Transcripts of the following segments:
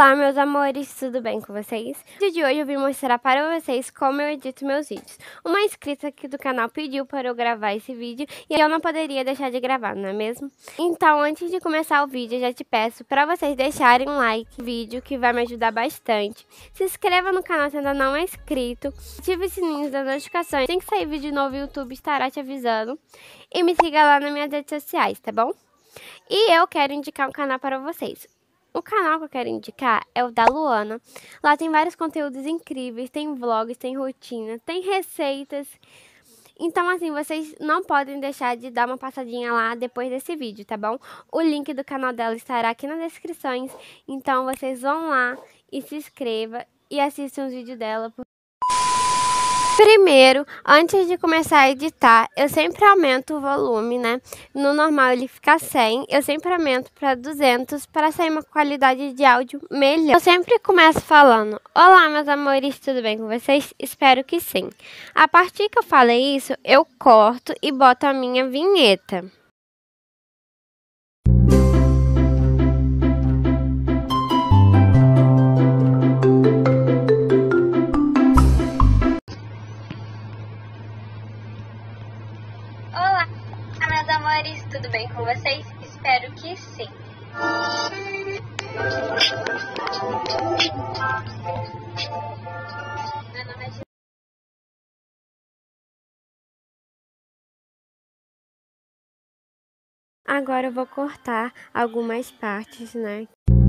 Olá, meus amores, tudo bem com vocês? No vídeo de hoje eu vim mostrar para vocês como eu edito meus vídeos. Uma inscrita aqui do canal pediu para eu gravar esse vídeo e eu não poderia deixar de gravar, não é mesmo? Então, antes de começar o vídeo, eu já te peço para vocês deixarem um like no vídeo, que vai me ajudar bastante. Se inscreva no canal se ainda não é inscrito, ative o sininho das notificações, tem que sair vídeo novo, o YouTube estará te avisando. E me siga lá nas minhas redes sociais, tá bom? E eu quero indicar um canal para vocês. O canal que eu quero indicar é o da Luana. Lá tem vários conteúdos incríveis, tem vlogs, tem rotina, tem receitas. Então, assim, vocês não podem deixar de dar uma passadinha lá depois desse vídeo, tá bom? O link do canal dela estará aqui nas descrições. Então, vocês vão lá e se inscrevam e assistam os vídeos dela. Primeiro, antes de começar a editar, eu sempre aumento o volume, né? No normal ele fica 100, eu sempre aumento para 200 para sair uma qualidade de áudio melhor. Eu sempre começo falando: olá, meus amores, tudo bem com vocês? Espero que sim. A partir que eu falei isso, eu corto e boto a minha vinheta. Olá, meus amores, tudo bem com vocês? Espero que sim. Meu nome é Agora eu vou cortar algumas partes, né?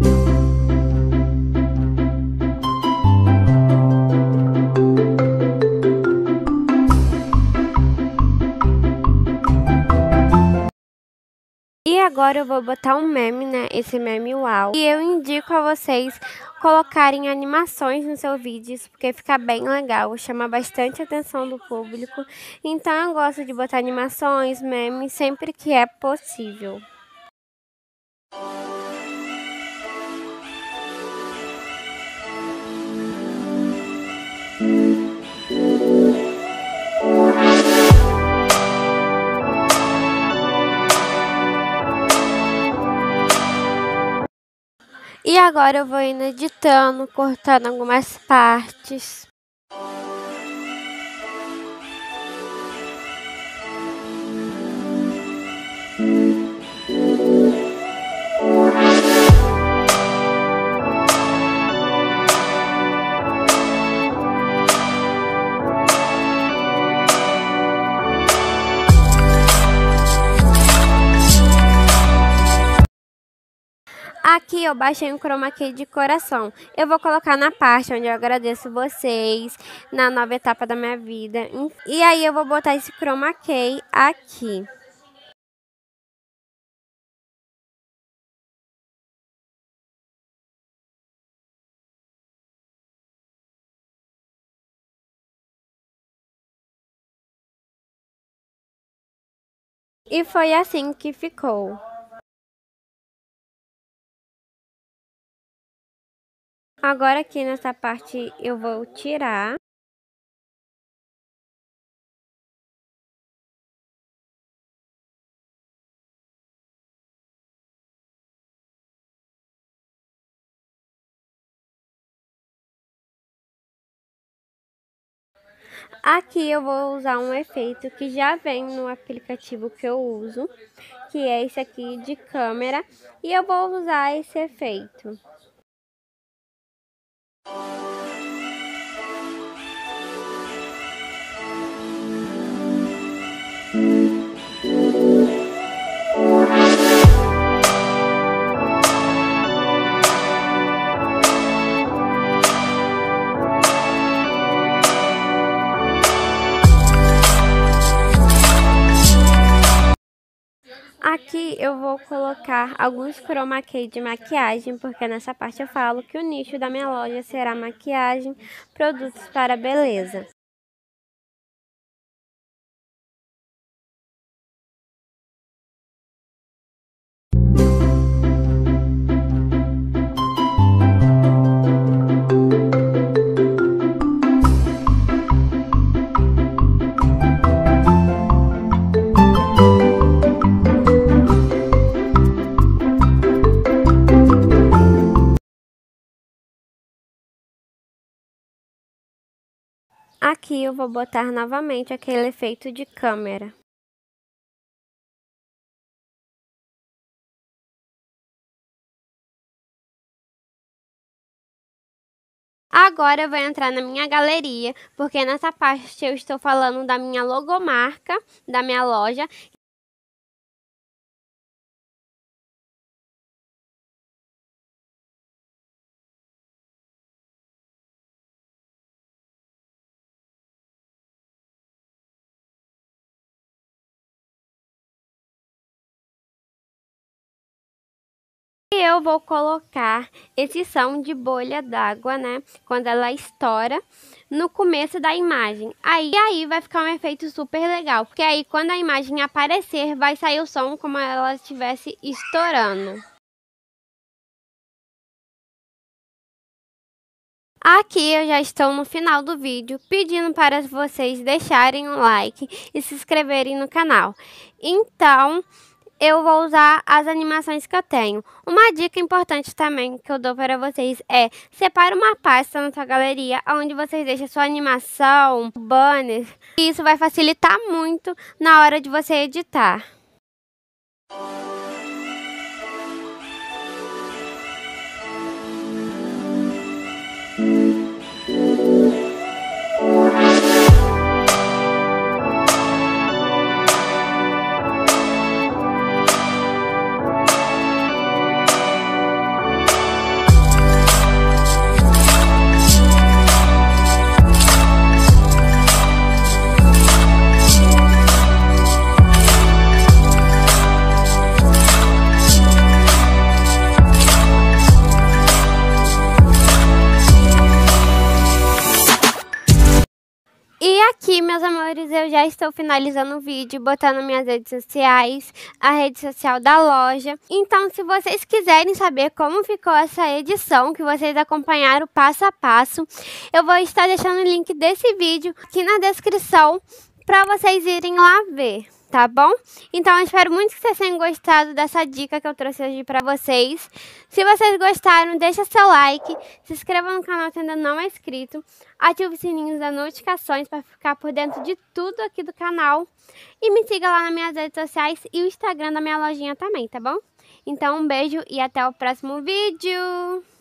E agora eu vou botar um meme, né? Esse meme uau. E eu indico a vocês colocarem animações nos seus vídeos, porque fica bem legal, chama bastante a atenção do público. Então eu gosto de botar animações, memes, sempre que é possível. E agora eu vou indo editando, cortando algumas partes. Aqui eu baixei um chroma key de coração. Eu vou colocar na parte onde eu agradeço vocês, na nova etapa da minha vida. E aí eu vou botar esse chroma key aqui. E foi assim que ficou. Agora aqui nessa parte eu vou tirar. Aqui eu vou usar um efeito que já vem no aplicativo que eu uso, que é esse aqui de câmera, e eu vou usar esse efeito. Aqui eu vou colocar alguns chroma key de maquiagem, porque nessa parte eu falo que o nicho da minha loja será maquiagem, produtos para beleza. Aqui eu vou botar novamente aquele efeito de câmera. Agora eu vou entrar na minha galeria, porque nessa parte eu estou falando da minha logomarca, da minha loja. E eu vou colocar esse som de bolha d'água, né? Quando ela estoura no começo da imagem. Aí vai ficar um efeito super legal, porque aí quando a imagem aparecer, vai sair o som como ela estivesse estourando. Aqui eu já estou no final do vídeo, pedindo para vocês deixarem um like e se inscreverem no canal. Então, eu vou usar as animações que eu tenho. Uma dica importante também que eu dou para vocês é: separe uma pasta na sua galeria onde vocês deixam sua animação, banner. E isso vai facilitar muito na hora de você editar. E aqui, meus amores, eu já estou finalizando o vídeo, botando minhas redes sociais, a rede social da loja. Então, se vocês quiserem saber como ficou essa edição, que vocês acompanharam passo a passo, eu vou estar deixando o link desse vídeo aqui na descrição para vocês irem lá ver. Tá bom? Então, eu espero muito que vocês tenham gostado dessa dica que eu trouxe hoje pra vocês. Se vocês gostaram, deixa seu like, se inscreva no canal se ainda não é inscrito, ative o sininho das notificações para ficar por dentro de tudo aqui do canal. E me siga lá nas minhas redes sociais e o Instagram da minha lojinha também, tá bom? Então, um beijo e até o próximo vídeo!